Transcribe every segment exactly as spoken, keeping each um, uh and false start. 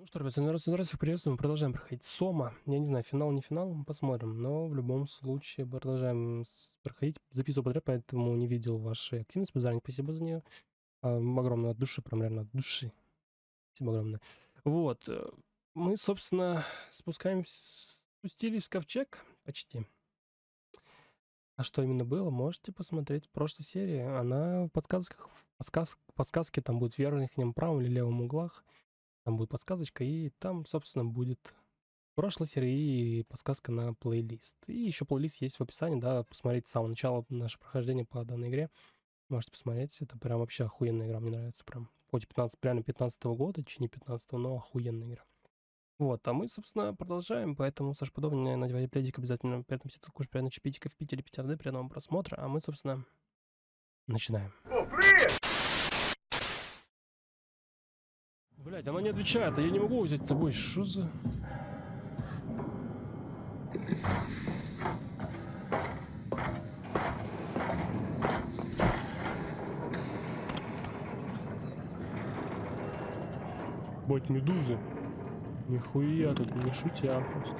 Ну что, ребят, раз, раз всех приветствую, мы продолжаем проходить Сома. Я не знаю, финал, не финал, мы посмотрим. Но в любом случае продолжаем проходить. Записываю подряд, поэтому не видел вашей активности. Заранее спасибо за нее. А, огромное от души, прям реально от души. Спасибо огромное. Вот. Мы, собственно, спускаемся, спустились в ковчег почти. А что именно было, можете посмотреть в прошлой серии. Она в подсказках, подсказ, подсказки там будет в верхнем правом или левом углах. Там будет подсказочка, и там, собственно, будет в прошлой серии и подсказка на плейлист. И еще плейлист есть в описании, да, посмотреть с самого начала наше прохождение по данной игре. Можете посмотреть, это прям вообще охуенная игра, мне нравится прям. Хоть пятнадцать, реально пятнадцатого года, чи не пятнадцатого, но охуенная игра. Вот, а мы, собственно, продолжаем, поэтому, Саш, подобное, надевай пледик обязательно, при этом все тут кушать приятно чипитика в Питере, Питер, да, приятного просмотра, а мы, собственно, начинаем. О, привет! Блять, она не отвечает, а я не могу взять с собой. Что за... Бать, медузы. Нихуя тут, не шутя просто.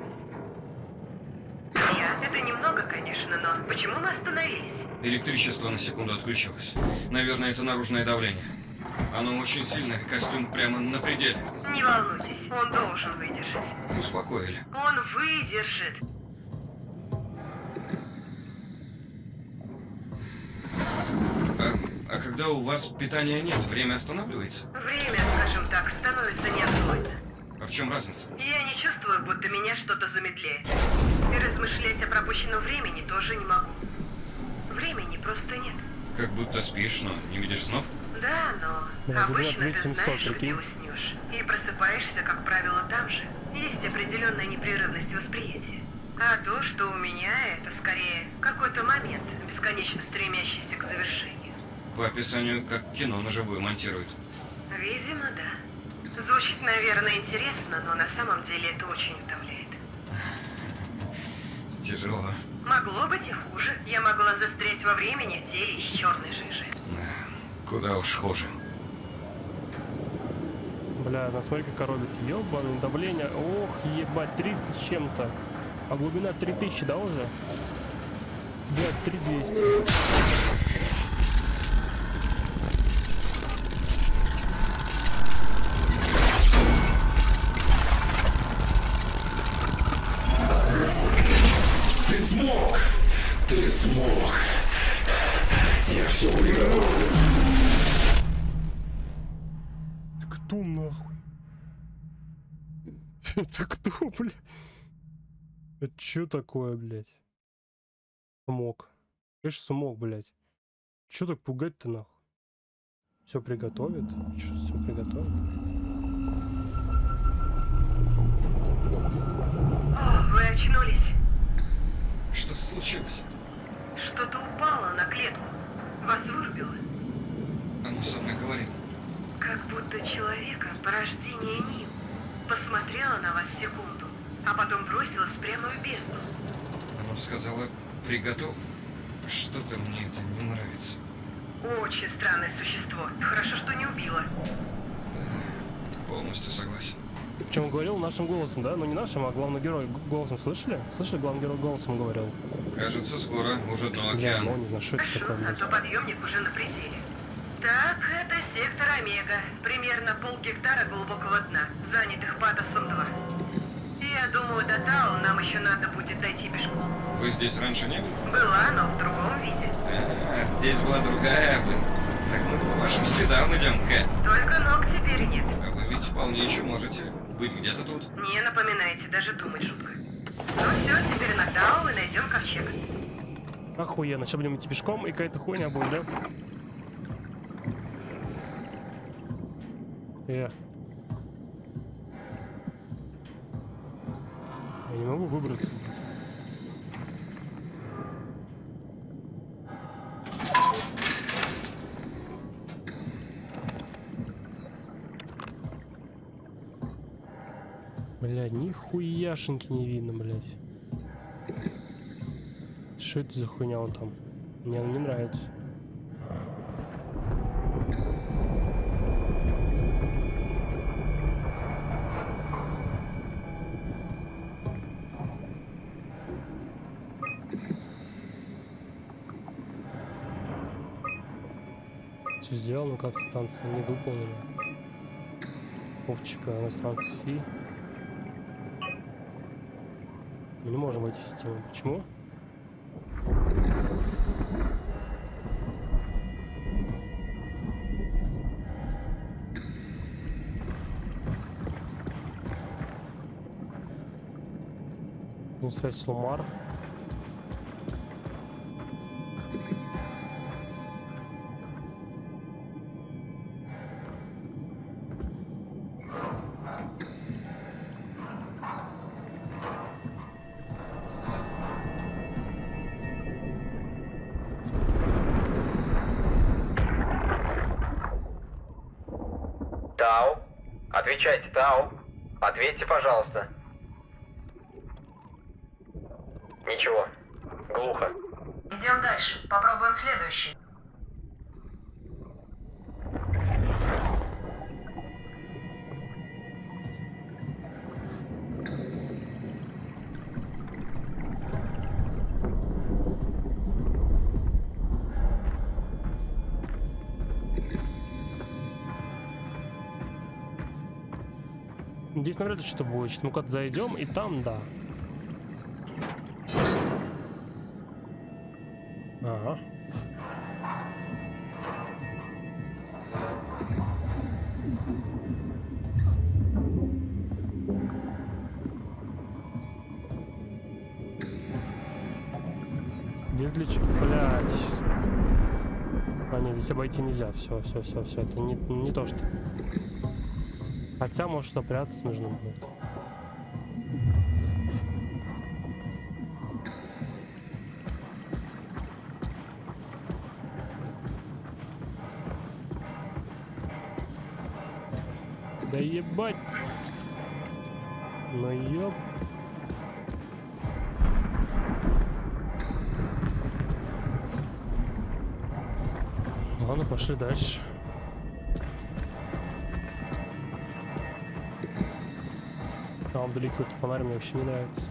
Я? Это немного, конечно, но почему мы остановились? Электричество на секунду отключилось. Наверное, это наружное давление. Оно очень сильное, костюм прямо на пределе. Не волнуйтесь, он должен выдержать. Успокоили. Он выдержит. А, а когда у вас питания нет, время останавливается? Время, скажем так, становится неотстойно. А в чем разница? Я не чувствую, будто меня что-то замедляет. И размышлять о пропущенном времени тоже не могу. Времени просто нет. Как будто спишь, но не видишь снов? Да, но Да, обычно говорят, ты знаешь, прикинь. где уснешь. И просыпаешься, как правило, там же. Есть определенная непрерывность восприятия. А то, что у меня, это скорее какой-то момент, бесконечно стремящийся к завершению. По описанию, как кино на живую монтируют. Видимо, да. Звучит, наверное, интересно, но на самом деле это очень утомляет. Тяжело. Могло быть и хуже. Я могла застрять во времени в теле из черной жижи. Куда уж хуже. Бля, ну смотри, как коробит. Ёбаное давление. Ох, ебать, триста с чем-то. А глубина три тысячи, да, уже? Блядь, три двести. Ты смог! Ты смог! Я все приготовлю. Кто нахуй? Это кто, блядь? Это чё такое, блядь? Смог. Конечно, смог, блядь. Чё так пугать-то, нахуй? Все приготовит? Чё, все приготовит? О, вы очнулись. Что случилось? Что-то упало на клетку. Вас вырубило. Оно со мной говорило. Как будто человека, порождение Нил, посмотрела на вас секунду, а потом бросилась прямо в бездну. Оно сказала, приготовь. Что-то мне это не нравится. Очень странное существо. Хорошо, что не убило. Да, полностью согласен. Причем он говорил нашим голосом, да? Ну не нашим, а главный герой голосом. Слышали? Слышали, главный герой голосом говорил. Кажется, скоро уже дно Бля, ну океана. не знаю, что это Хорошо, такое, а блядь. то подъемник уже на пределе. Так, это сектор Омега. Примерно полгектара глубокого дна, занятых Патосом два. Я думаю, до Тау нам еще надо будет дойти пешком. Вы здесь раньше не были? Была, но в другом виде. А, здесь была другая, блин. Так мы по вашим следам идем, Кэт. Только ног теперь нет. А вы ведь вполне еще можете быть где-то тут. Не напоминайте, даже думать жутко. Ну все, теперь на Тау и найдем ковчег. Охуенно, сейчас будем идти пешком, и какая-то хуйня будет, да? Эх. Я не могу выбраться. Блядь, нихуяшеньки не видно, блядь. Что это за хуйня он там? Мне она не нравится. Все сделано, как станция не выполнена. Овчика на станции Фи. Мы не можем войти в систему. Почему? Ну, связь с Лумар. Тау? Отвечайте, Тау. Ответьте, пожалуйста. Ничего. Глухо. Идем дальше. Попробуем следующий. Здесь навряд ли что-то будет. Сейчас мы куда-то зайдем, и там, да. Ага. Здесь для чего? Блядь. А нет, здесь обойти нельзя. Все, все, все, все. Это не, не то, что. Хотя, может, что прятаться нужно будет. Да ебать! Ну ёп! Ладно, пошли дальше. Там вдалеке вот фонарь мне вообще не нравится.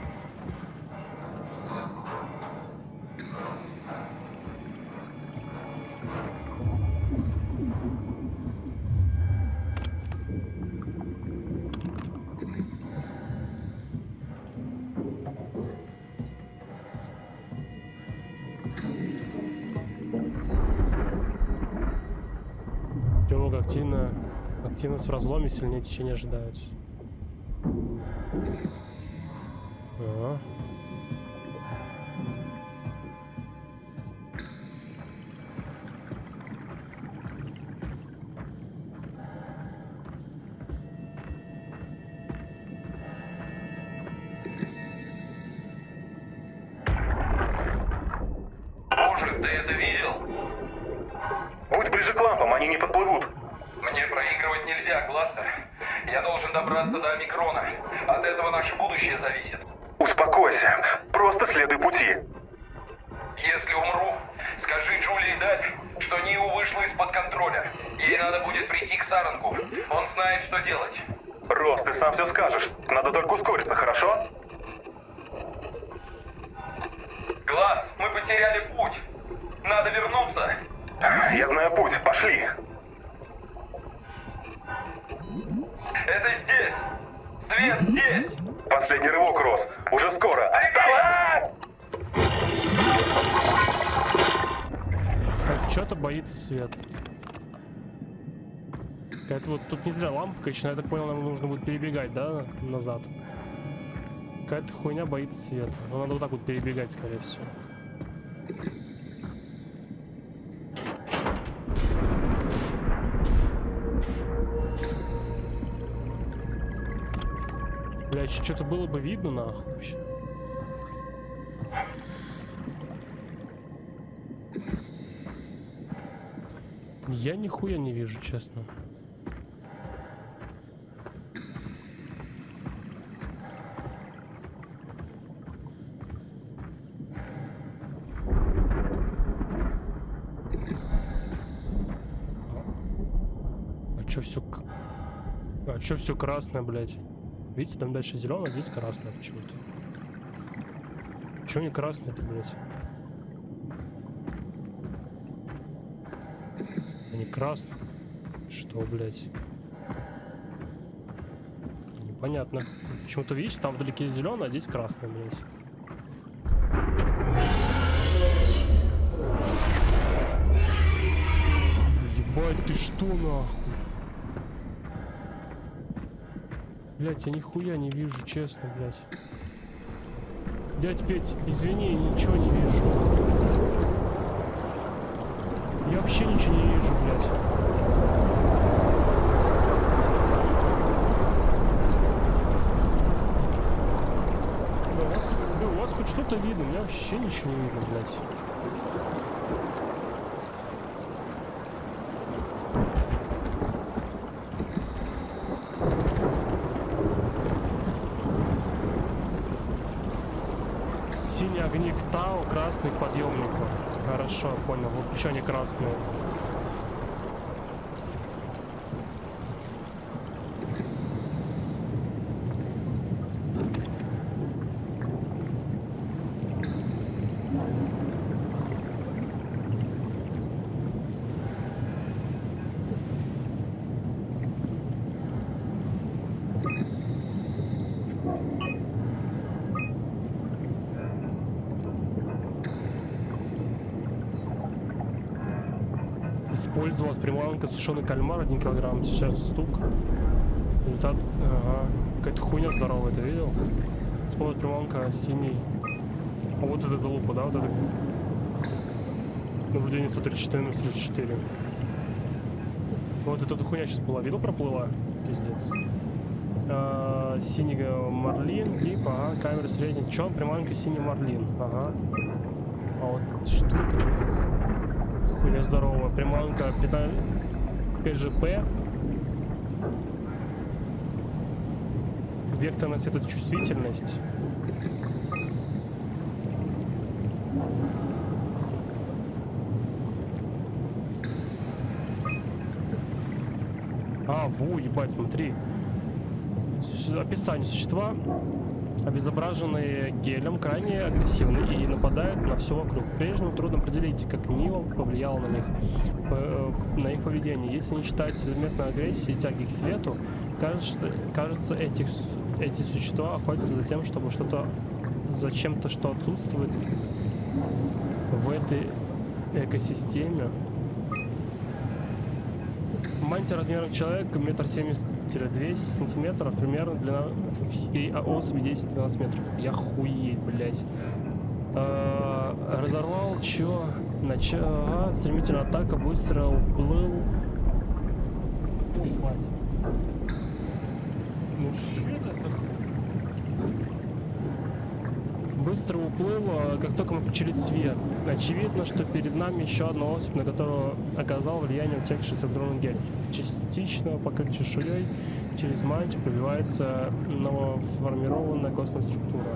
Тревога активно. Активность в разломе, сильнее течение ожидаются. Ага. Боже, ты это видел? Будь ближе к лампам, они не подплывут. Мне проигрывать нельзя, Глассер. Я должен добраться до Омикрона. От этого наше будущее зависит. Успокойся. Просто следуй пути. Если умру, скажи Джулии Даль, что Ниу вышла из-под контроля. Ей надо будет прийти к Саранку. Он знает, что делать. Рос, ты сам все скажешь. Надо только ускориться, хорошо? Глаз, мы потеряли путь. Надо вернуться. Я знаю путь. Пошли. Это здесь. Свет здесь. Последний рывок, Рос. Уже скоро. Оставай! Так, что-то боится свет. Какая-то вот тут не зря лампа, конечно, я так понял, нам нужно будет перебегать, да, назад. Какая-то хуйня боится света. Но надо вот так вот перебегать, скорее всего. Блядь, что-то было бы видно, нахуй, вообще. Я нихуя не вижу, честно. А чё все... А чё все красное, блядь? Видите, там дальше зеленое, здесь красное почему-то. Чё не красное-то, блядь? Красный. Что, блядь? Непонятно. Почему-то, видишь, там вдалеке зеленый, а здесь красный, блядь. Ебать, ты что, нахуй? Блядь, я нихуя не вижу, честно, блядь. Дядь Петь, извини, я ничего не вижу. Я вообще ничего не вижу, блядь. Да, у вас, да, у вас хоть что-то видно, у меня вообще ничего не видно, блядь. Синие огни к Тау, красный к подъемнику. Хорошо, понял. Вот еще они красные. Использовалась приманка сушеный кальмар, один килограмм, сейчас стук. Результат, ага, какая-то хуйня здоровая, ты видел? Использовалась приманка синий. А вот это залупа, да, вот это. Наблюдение сто тридцать четыре на сто тридцать четыре. Вот эта хуйня сейчас была, видел, проплыла? Пиздец. А, синий марлин, клип, ага, камера средняя. Чё, приманка синий марлин, ага. А вот что это? Хуйня здоровая. Приманка ПЖП. Векторная светочувствительность. А, во, ебать, смотри. Описание существа. Обезображенные гелем, крайне агрессивны и нападают на все вокруг. Прежнему трудно определить, как Нил повлиял на них, на их поведение. Если не считать заметной агрессии и тяги к свету, кажется, кажется этих, эти существа охотятся за тем, чтобы что-то, за чем-то, что отсутствует в этой экосистеме. Мантия размером человека метр семьдесят-двести сантиметров, примерно длина всей особи десять-двенадцать метров. Я хуеть, блять. А, разорвал, чё? Начала стремительная атака, быстро уплыл. Ой, мать. Ну что это за хуй? Быстро уплыл, как только мы включили свет. Очевидно, что перед нами еще одна особь, на которую оказал влияние утекший сабдронный гель. Частично покрыт чешуей, через мантию пробивается новоформированная костная структура.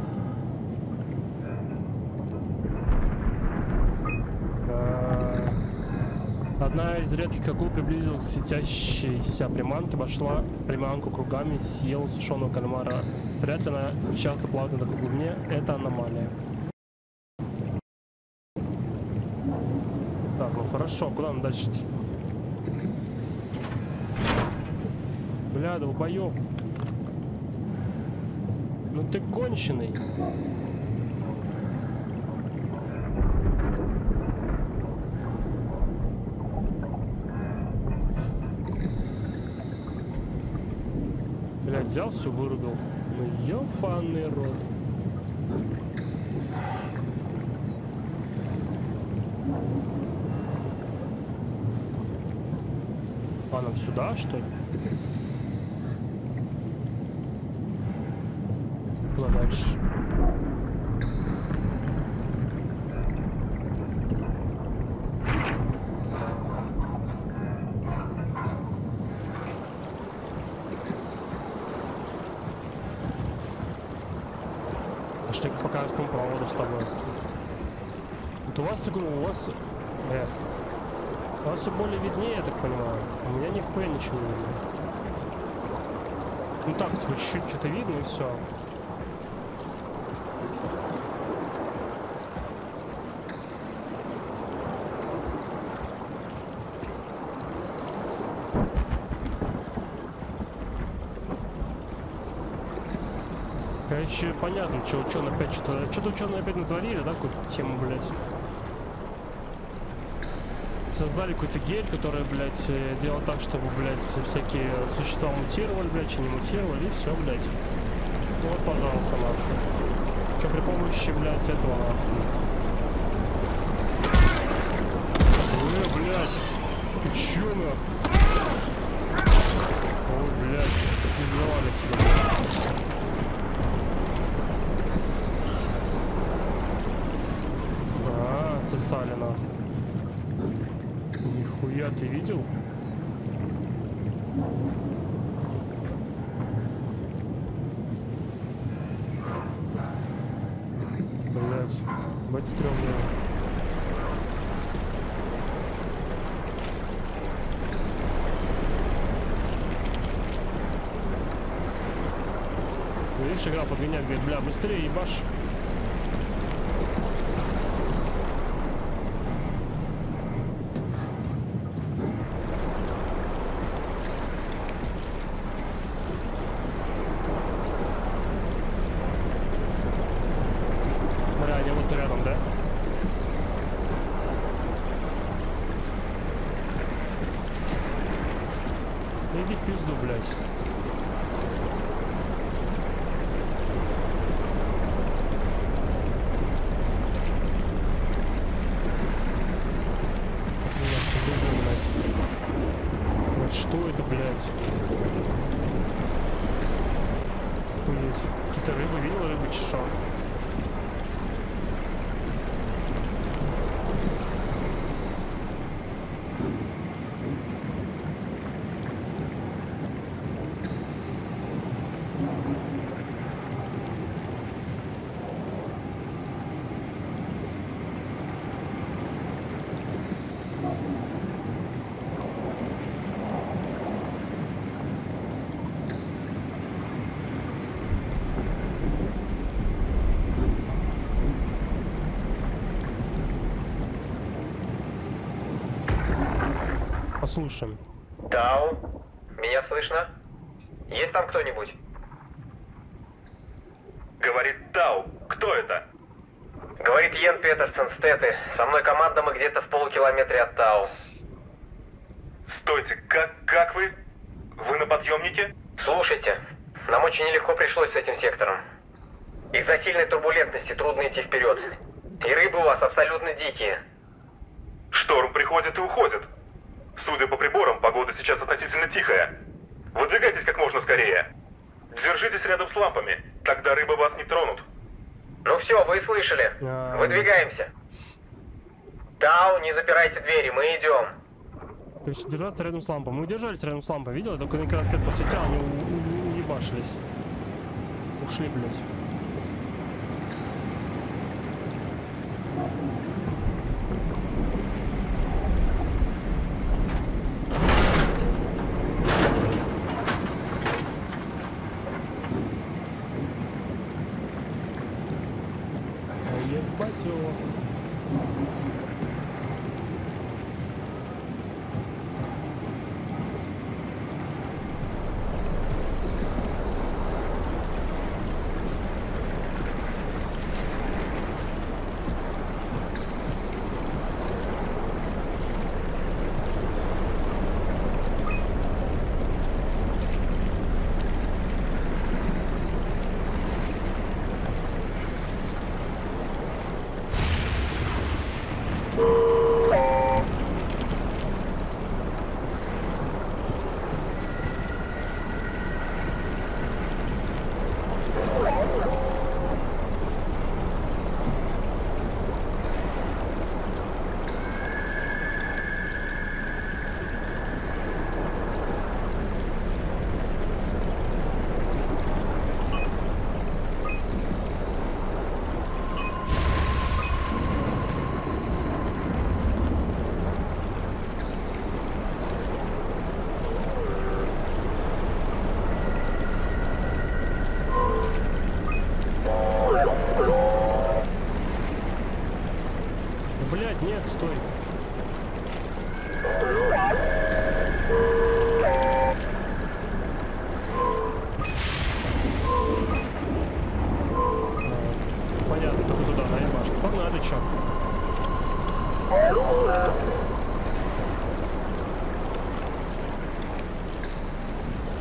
Одна из редких акул приблизилась к светящейся приманке, вошла приманку кругами, съела сушеного кальмара. Вряд ли она часто плавает на такой глубине. Это аномалия. Так, ну хорошо, куда нам дальше идти? Бля, долбоёб. Ну ты конченый. Блядь, взял, все вырубил. Ну ёбаный рот. А нам сюда, что ли? Куда дальше? Пошли по красному проводу с тобой. Вот у вас, у вас... Э, у вас все более виднее, я так понимаю. У меня нихуя ничего не видно. Ну так, хоть чуть-чуть что-то видно и все. Короче, понятно, что ученые опять что-то... Что-то ученые опять натворили, да, какую-то тему, блядь. Создали какой-то гель, который, блядь, делал так, чтобы, блядь, всякие существа мутировали, блядь, че не мутировали, и все, блядь. Ну вот, пожалуйста, нахуй. Что при помощи, блядь, этого, нахуй. Э, блядь. Ты чё, нахуй? Ой, блядь, пиздовали тебя. А, цесали, нахуй. Нихуя, ты видел? Блять, бать стрёмно. Видишь, игра подгоняет, говорит, бля, быстрее ебашь. Иди в пизду, блядь. Вот что это, блядь? Охуеть. Какие-то рыбы, видел рыбы чеша? Послушаем. Тау, меня слышно? Есть там кто-нибудь? Говорит Тау. Кто это? Говорит Йен Петерсон, Стеты. Со мной команда, мы где-то в полукилометре от Тау. Стойте, как, как вы? Вы на подъемнике? Слушайте, нам очень нелегко пришлось с этим сектором. Из-за сильной турбулентности трудно идти вперед. И рыбы у вас абсолютно дикие. Шторм приходит и уходит. Судя по приборам, погода сейчас относительно тихая. Выдвигайтесь как можно скорее. Держитесь рядом с лампами, тогда рыбы вас не тронут. Ну все, вы слышали. Выдвигаемся. Тау, не запирайте двери, мы идем. То есть держаться рядом с лампой. Мы держались рядом с лампой, видел? Только когда свет посветил, они уебашились. Ушли, блядь. Ебать его. Блядь, нет, стой.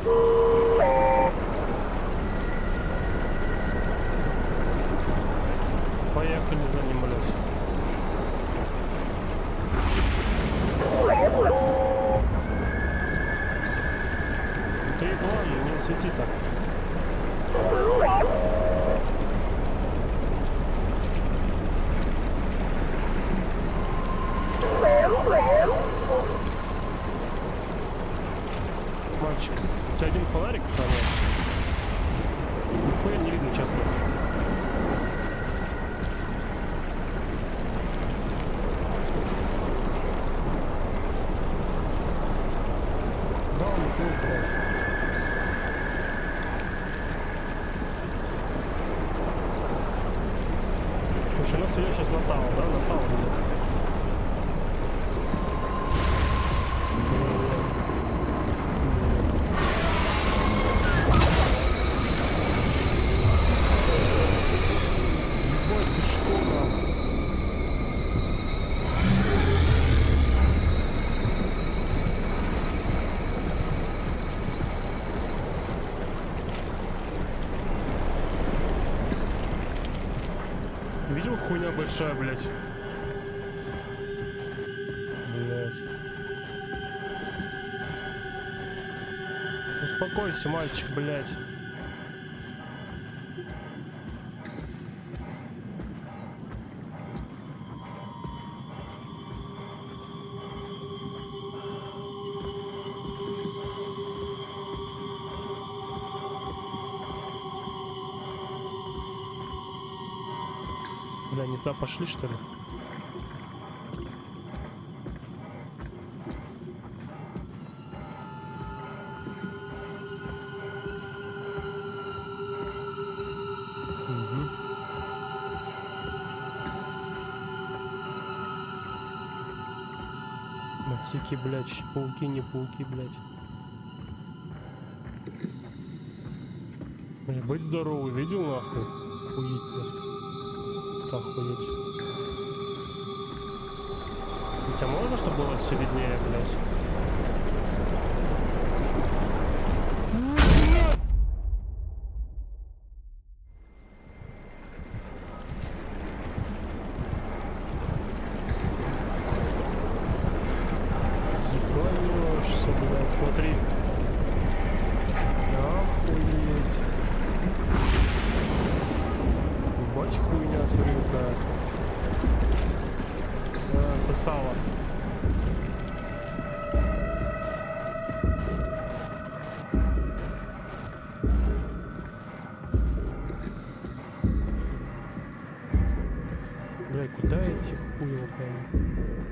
Поехали за ним, блядь. Ты ладно, не свети так. Мальчик, у тебя один фонарик, правда? Нихуя не видно, честно. Да, он уплыл, блядь. Слушай, нас ведет сейчас на Тау, да? На Тау. Ебать, ты что, нахуй? Видел, хуйня большая, блядь? Блядь. Успокойся, мальчик, блядь. Бля, не туда пошли, что ли? Угу. Мотики, блядь, пауки, не пауки, блядь. Бля, быть здоровый, видел нахуй? Охуеть, блядь. Охуеть. У тебя можно, чтобы было все виднее, блядь? Ебанешься, блядь, смотри. Охуеть. Ебать хуйня, смотри, какая. А, это сало. Бля, куда эти хуй прям?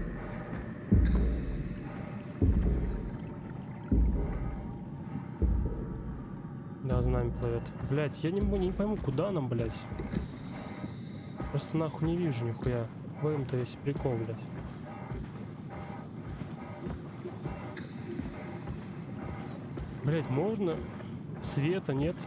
Да, за нами плывет. Блять, я не, не пойму, куда нам, блять. Просто нахуй не вижу нихуя. В этом-то весь прикол, блять. Блять, можно? Света нет.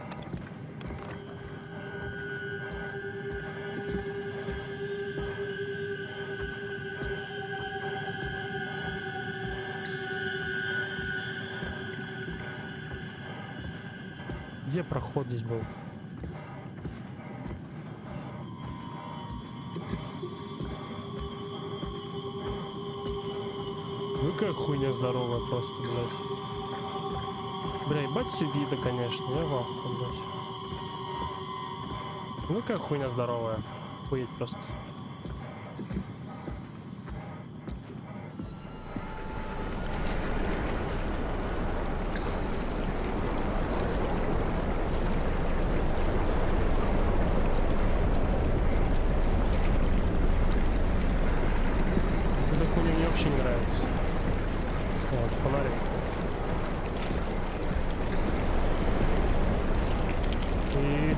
Где проход здесь был? Ну какая хуйня здоровая просто, блядь. Бля, ебать все видно, конечно, я в ахуе, блядь. Ну какая хуйня здоровая. Хуеть просто. Эта хуйня мне вообще не нравится. Вот, фонарик. И...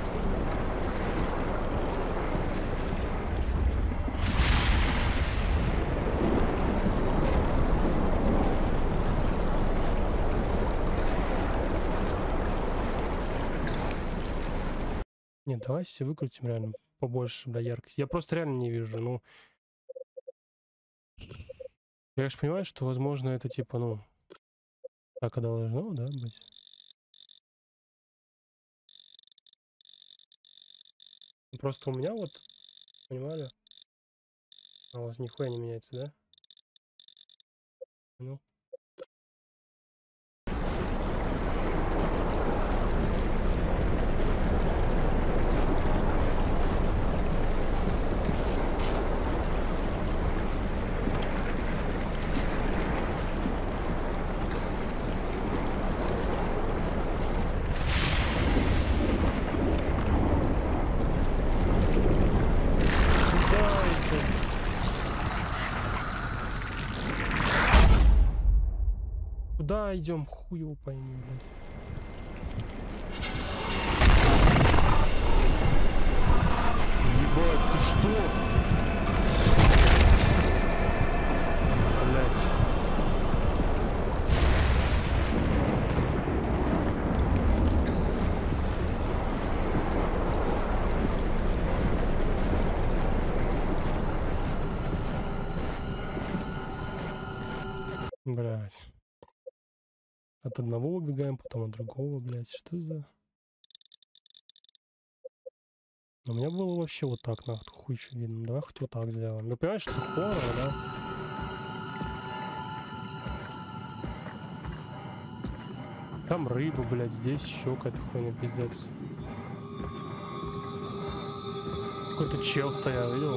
Нет, давай все выкрутим реально побольше, бля, яркость. Я просто реально не вижу, ну... Я же понимаю, что, возможно, это типа, ну... Так и должно, да, быть? просто у меня вот, понимали? А у вас нихуя не меняется, да? Ну. Куда идем, хуй его пойми, блядь. Ебать, ты что? Блядь. Блядь. От одного убегаем, потом от другого, блядь. Что за... У меня было вообще вот так, нахуй, хуй еще видно. Давай хоть вот так сделаем. Ну, понимаешь, что хоррор, да? Там рыба, блядь, здесь еще какая-то хуйня, пиздец. Какой-то чел стоял, видел?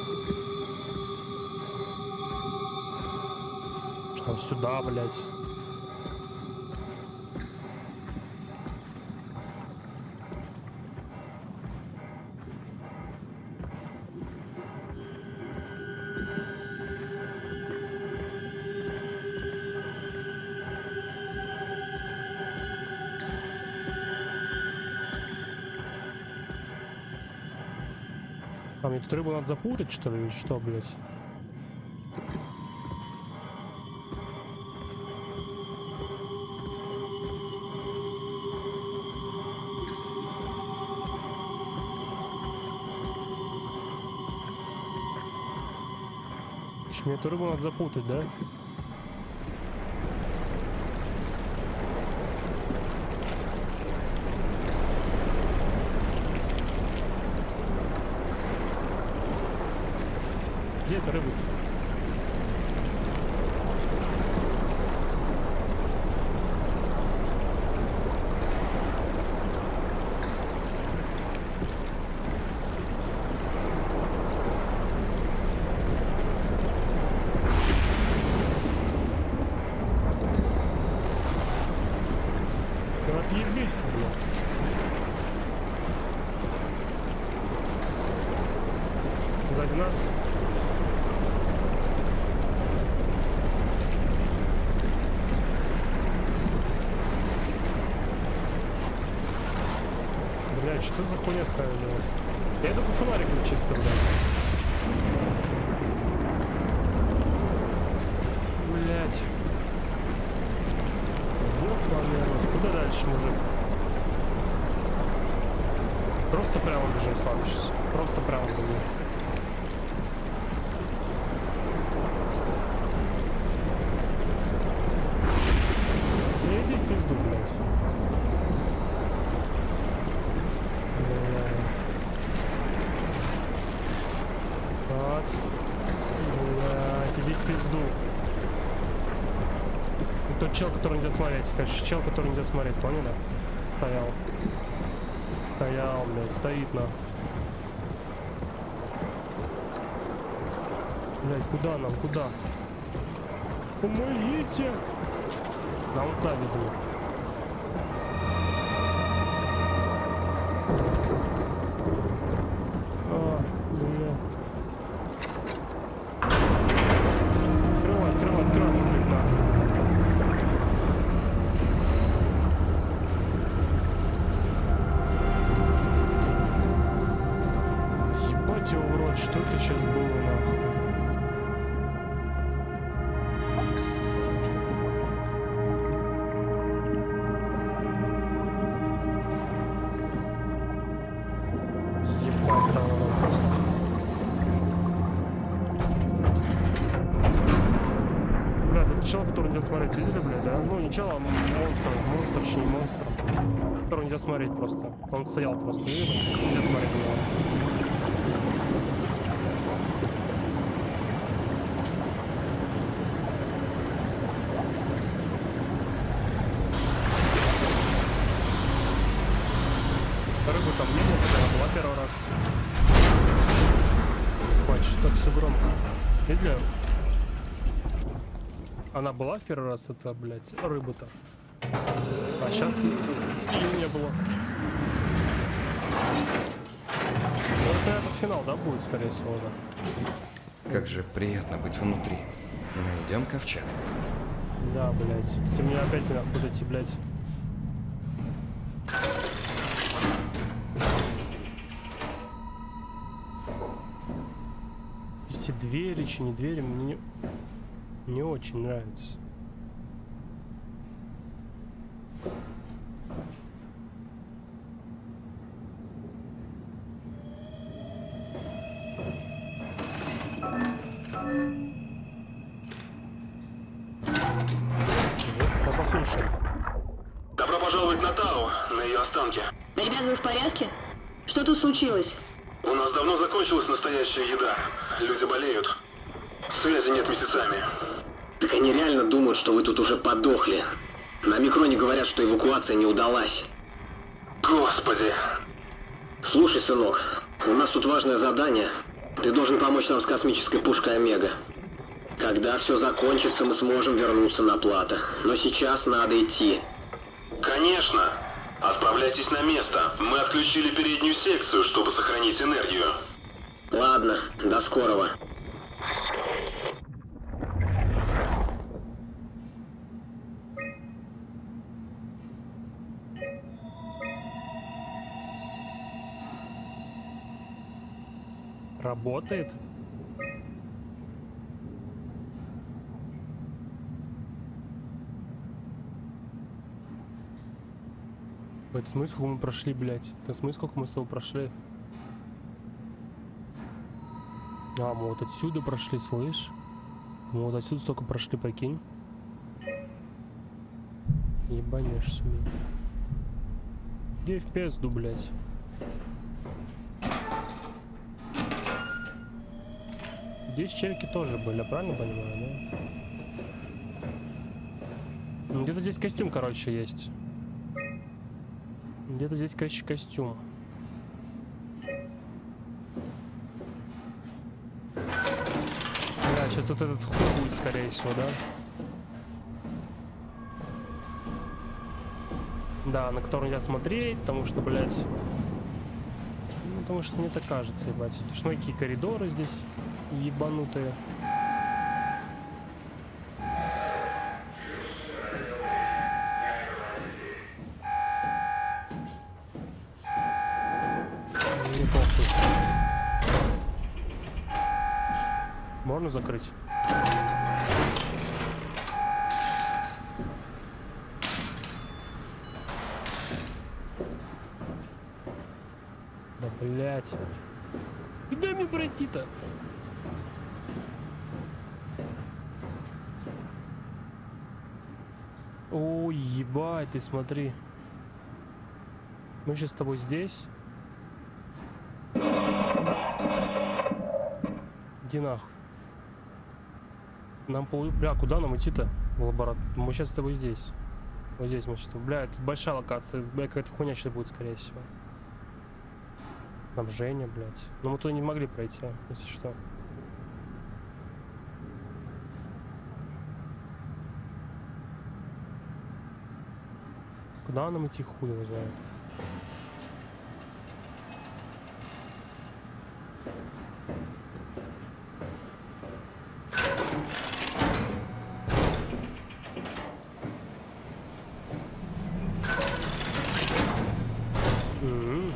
Что там сюда, блядь. А мне тут рыбу надо запутать, что ли, или что, блядь? Мне эту рыбу надо запутать, да? Где эта рыба? Да отъебись ты, блядь. Сзади нас. Блядь, что за хуйня ставили? Я иду по фонарикам чисто, блядь. Блядь. Вот, наверное. Куда дальше, мужик? Просто прямо бежим с вами сейчас. Просто прямо бежим. Не иди в пизду, блядь. Вот. Блядь, иди в пизду. И тот чел, который нельзя смотреть. Короче, чел, который нельзя смотреть, понял, да? Стоял. Стоял, блядь, стоит нахуй. Блядь, куда нам, куда? Помогите! Да вот так, видимо. А, бля. Открывай, открывай, открывай, мужик, нахуй. Ебать его в рот, что это сейчас было, нахуй? Ебать, там оно просто. Бля, это чел, который нельзя смотреть, видели, бля, да? Ну, не чел, а монстр, монстр, точнее, монстр. Который нельзя смотреть просто. Он стоял просто, видели? Нельзя смотреть на него. рыбу там не было, она была первый раз. Хватит, что все громко. Видели? Она была в первый раз, это, блядь, рыба-то. А сейчас ее не было. Ну, это, наверное, финал, да, будет, скорее всего, да. Как же приятно быть внутри. Найдем ковчег. Да, блядь. Ты меня опять нахуй эти, блядь. Все двери, чи не двери, мне не, не очень нравится. Послушай. Добро пожаловать на Тау, на ее останки. Ребята, вы в порядке? Что тут случилось? У нас давно закончилась настоящая еда. Люди болеют. Связи нет месяцами. Так они реально думают, что вы тут уже подохли. На Микроне говорят, что эвакуация не удалась. Господи. Слушай, сынок, у нас тут важное задание. Ты должен помочь нам с космической пушкой Омега. Когда все закончится, мы сможем вернуться на плато. Но сейчас надо идти. Конечно. Отправляйтесь на место. Мы отключили переднюю секцию, чтобы сохранить энергию. Ладно, до скорого. Работает? Это смысл, сколько мы прошли, блядь? Это смысл, сколько мы с тобой прошли? А, мы вот отсюда прошли, слышь? Мы вот отсюда столько прошли, прикинь. Ебанешься меня. Где в пизду, блядь? Здесь челики тоже были, правильно понимаю, да? Ну, где-то здесь костюм, короче, есть. Где-то здесь, короче, костюм. Да, сейчас тут этот хуй будет, скорее всего, да? Да, на который нельзя смотреть, потому что, блядь... Ну, потому что мне так кажется, ебать. Что какие коридоры здесь ебанутые. Не похуй. Можно закрыть? Да, блядь. Куда мне пройти-то? Ой, ебать, ты смотри. Мы сейчас с тобой здесь. Иди нахуй. Нам пол... Бля, куда нам идти-то? В лабораторию. Мы сейчас с тобой здесь. Вот здесь мы сейчас. Бля, это большая локация. Бля, какая-то хуйня сейчас будет, скорее всего. Там Женя, блядь. Но мы туда не могли пройти, если что. Куда нам идти, хуй его знает. М-м.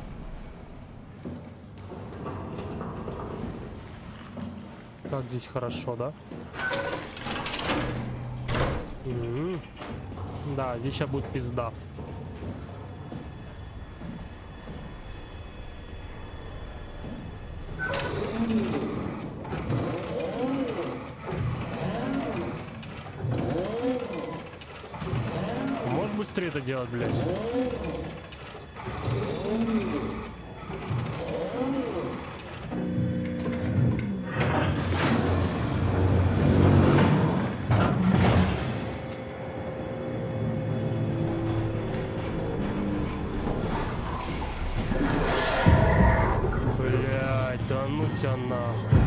Как здесь хорошо, да? М-м. Да, здесь сейчас будет пизда. Можешь быстрее это делать, блядь? тебя нахуй.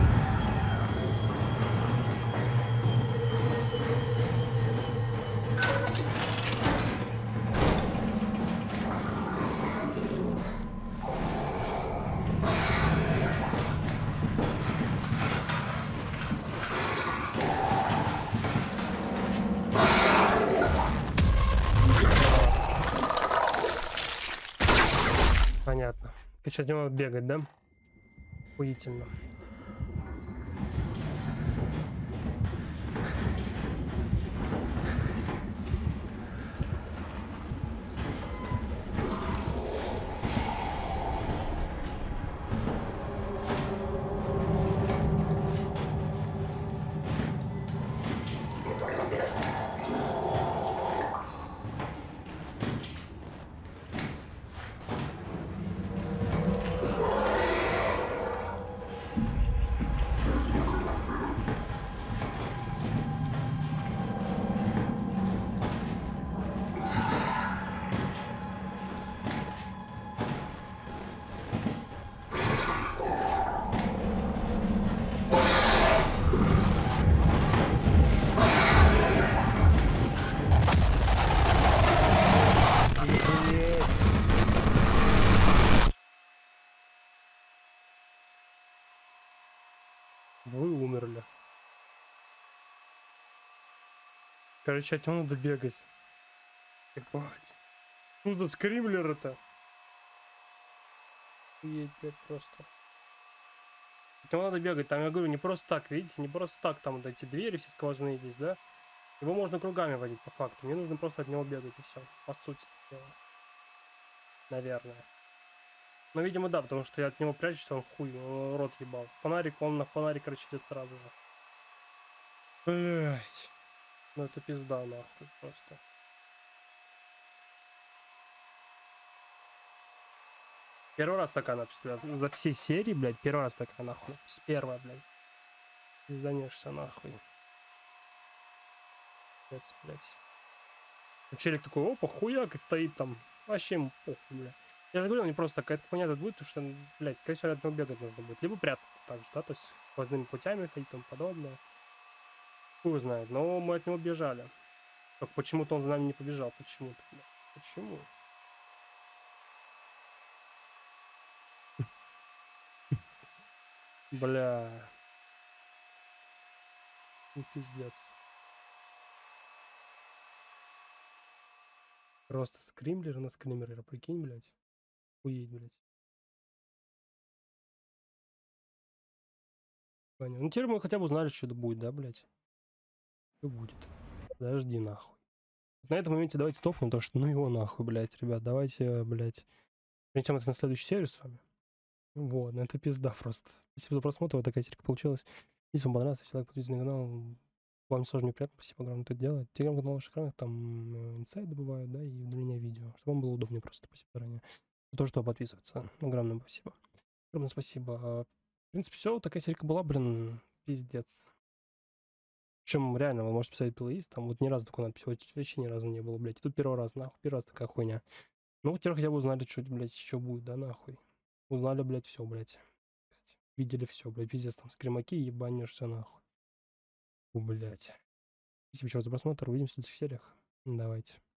Понятно. Сейчас не надо бегать, да? Охуительно. Вы умерли. Короче, от него надо бегать. Ебать. Ну за скримлер-то. Едь, блядь, просто. От него надо бегать. Там, я говорю, не просто так, видите? Не просто так там вот эти двери все сквозные здесь, да? Его можно кругами водить, по факту. Мне нужно просто от него бегать и все. По сути дела. Наверное. Ну, видимо, да, потому что я от него прячусь, он хуй, он рот ебал. Фонарик, он на фонарик, короче, идет сразу же. Блять. Ну это пизда, нахуй, просто. Первый раз такая надпись, за всей серии, блядь, первый раз такая, нахуй. Первая, блядь. Пизданешься, нахуй. Блядь, блядь. Челик такой, опа, хуяк, и стоит там. Вообще ему похуй, блядь. Я же говорю, не просто какая-то хуйня тут будет, потому что, блядь, скорее всего, от него бегать нужно будет. Либо прятаться так же, да, то есть сквозными путями ходить и тому подобное. Хуй знает, но мы от него бежали. Только почему-то он за нами не побежал, почему-то, блядь. Почему? Бля. Ну, пиздец. Просто скримлер на скримлера, прикинь, блядь. Уедь, блядь. Понятно. Ну теперь мы хотя бы узнали, что это будет, да, блядь? Что будет? Подожди, нахуй. На этом моменте давайте топнем, потому что ну его нахуй, блядь, ребят. Давайте, блядь. Перейдем это на следующую серию с вами. Вот, ну это пизда просто. Спасибо за просмотр, вот такая серия получилась. Если вам понравилось, ставьте лайк, подписывайтесь на канал. Вам тоже мне приятно, спасибо огромное, это делать. Телеграм-канал на ваших экранах, там э, инсайды бывают, да, и удаление видео, чтобы вам было удобнее просто, спасибо заранее. За то, что подписываться. Огромное спасибо. Огромное спасибо. В принципе, все, такая серия была, блин, пиздец. Причем реально, вы можете писать плейлист, там вот ни разу такой надписи вообще ни разу не было, блядь. И тут первый раз, нахуй, первый раз такая хуйня. Ну, теперь хотя бы узнали, что, блядь, еще будет, да, нахуй. Узнали, блядь, все, блядь. Видели все, блядь, пиздец, там скримаки, ебанешься, нахуй. Блядь. Спасибо еще раз за просмотр, увидимся в следующих сериях. Давайте.